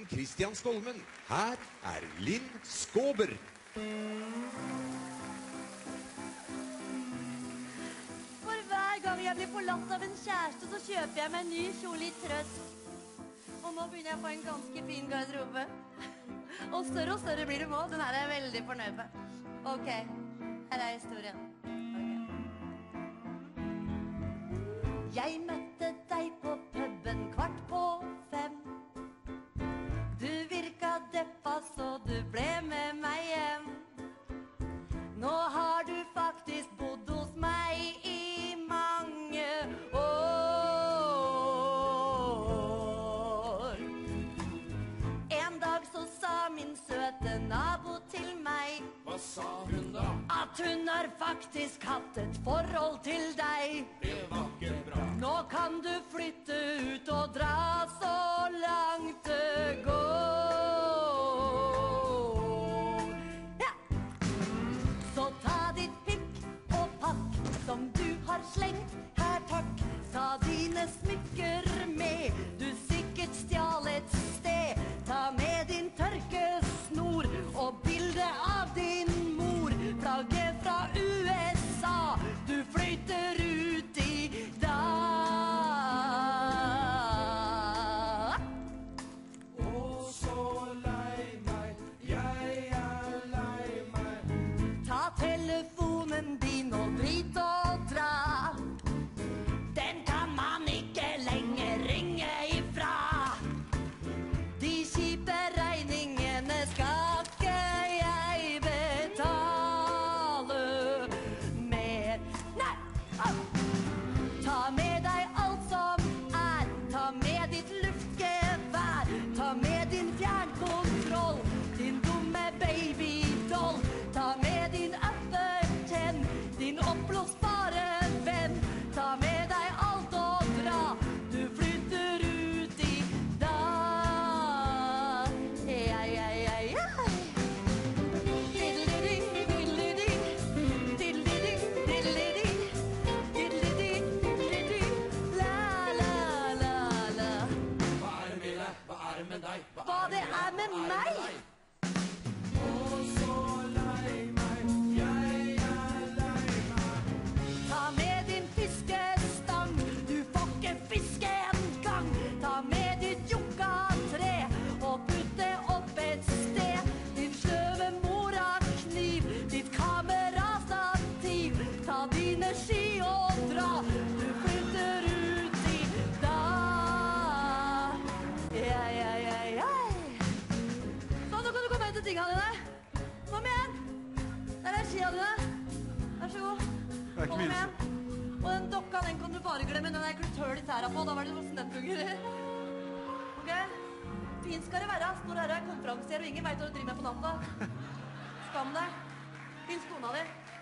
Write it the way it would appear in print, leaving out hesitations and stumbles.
Christian Stolmen. Her er Linn Skåber. For hver gang jeg blir forlatt av en kjæreste, så kjøper jeg meg en ny kjole i trøst. Og nå begynner jeg å få en ganske fin garderobe. Og større blir det nå. Den her er jeg veldig fornøyd med. Ok, her er historien. Jeg møtte deg på puben 4:15. Du virka deppa, så du ble med meg hjem. Nå har du faktisk bodd hos meg i mange år. En dag så sa min søte nabo til meg. Hva sa hun da? At hun har faktisk hatt et forhold til deg. Det var ikke bra. Nå kan du flytte ut og dra så langt det går. Ja. Så ta ditt pikk og pakk som du har slengt. Her takk, ta dine smykker med. Du sikkert stjal et sted. Ta med din tørkesnor og bilde av din mor. Flagget fra USA. Du flytter ut i dag. Å, så lei meg, jeg er lei meg. Ta telefonen din og drit og dra. Den kan man ikke lenger ringe ifra. De kjipe regningene skal ikke jeg betale mer. Nei! Au! Ta med deg alt som er. Ta med ditt luftgevær. Ta med din fjernkontroll. Din dumme babydoll. Ta med din uppertenn. Din oppblåsbare venn. Ta med deg alt og dra. Du flytter ut i dag. Hva det er med meg? Å, så lei meg, jeg er lei meg. Ta med din fiskestang. Du får ikke fiske en gang. Ta med ditt yucca-tre og putt det opp et sted. Din sløve morakniv, ditt kamerastativ. Ta dine ski og dra. Du flytter ut i dag. Så nå kan du komme inn til tingene dine. Kom igjen. Der er skia dine. Vær så god. Hold dem igjen. Og den dokka, den kan du bare glemme. Den er klutøl i tæra på. Da var det noe snettbunger. Ok? Fint skal det være. Når det er konferansier og ingen vet hva du driver med på natta. Skam deg. Hils kona di.